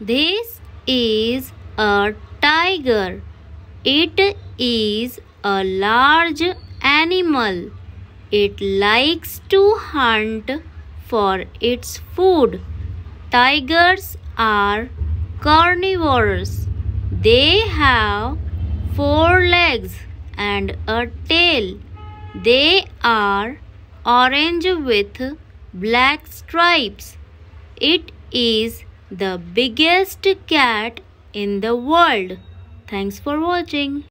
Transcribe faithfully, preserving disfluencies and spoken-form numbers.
This is a tiger. It is a large animal. It likes to hunt for its food. Tigers are carnivores. They have four legs and a tail. They are orange with black stripes. It is the biggest cat in the world. Thanks for watching.